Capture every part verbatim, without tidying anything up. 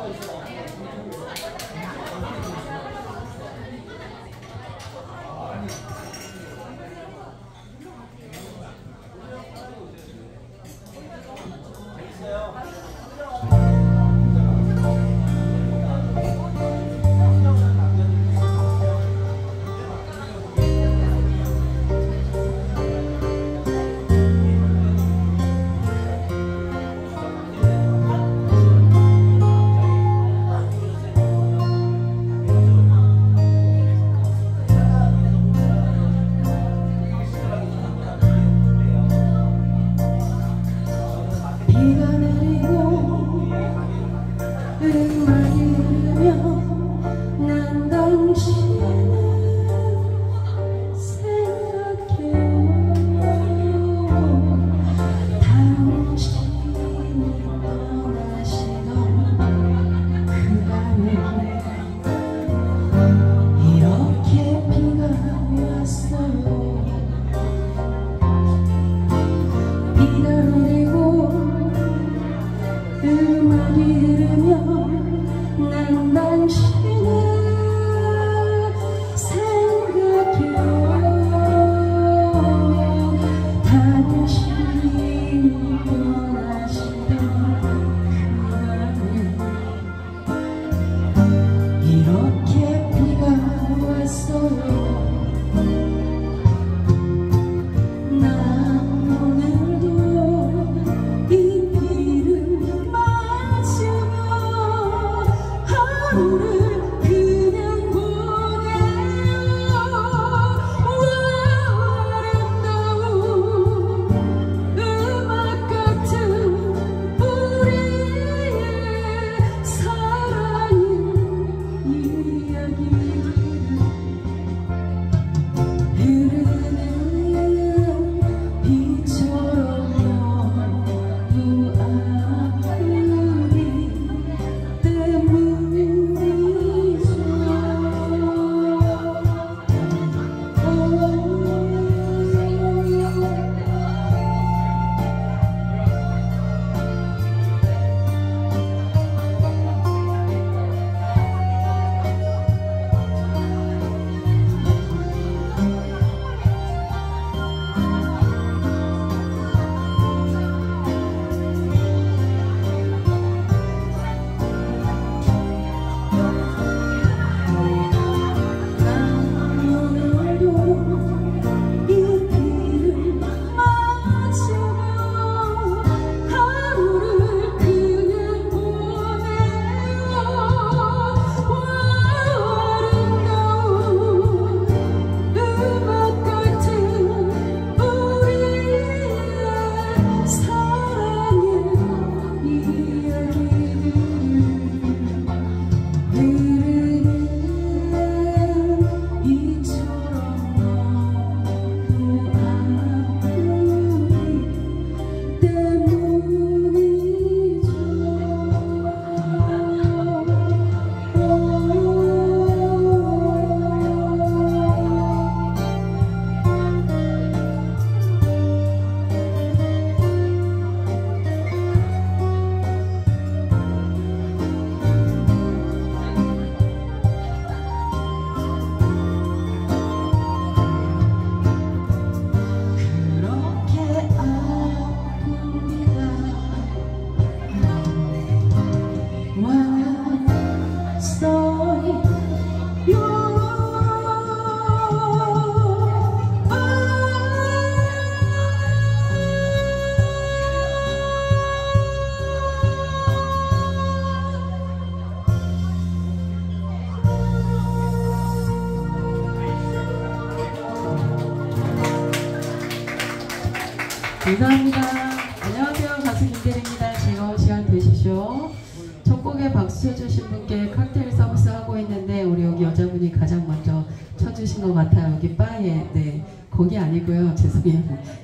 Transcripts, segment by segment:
감사합니다. 안녕하세요. 가수 김대리입니다. 즐거운 시간 되십시오. 첫 곡에 박수 쳐주신 분께 칵테일 서비스 하고 있는데 우리 여기 여자분이 가장 먼저 쳐주신 것 같아요. 여기 바에. 네, 거기 아니고요. 죄송해요.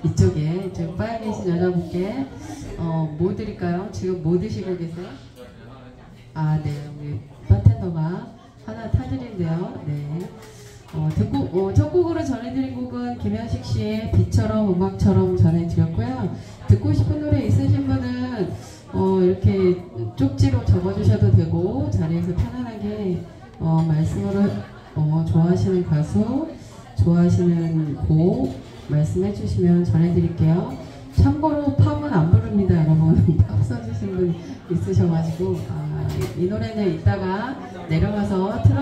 이쪽에 지금 바에 계신 여자분께 어, 뭐 드릴까요? 지금 뭐 드시고 계세요? 아, 네. 우리 바텐더가 하나 타드린대요. 네. 어, 듣고, 어, 첫 곡으로 전해드린 곡은 김현식 씨의 비처럼 음악처럼 전해드렸고요. 듣고 싶은 노래 있으신 분은 어, 이렇게 쪽지로 적어주셔도 되고 자리에서 편안하게 어, 말씀으로 어, 좋아하시는 가수, 좋아하시는 곡 말씀해 주시면 전해드릴게요. 참고로 팝은 안 부릅니다, 여러분. 팝 써주신 분 있으셔가지고 아, 이 노래는 이따가 내려가서 틀어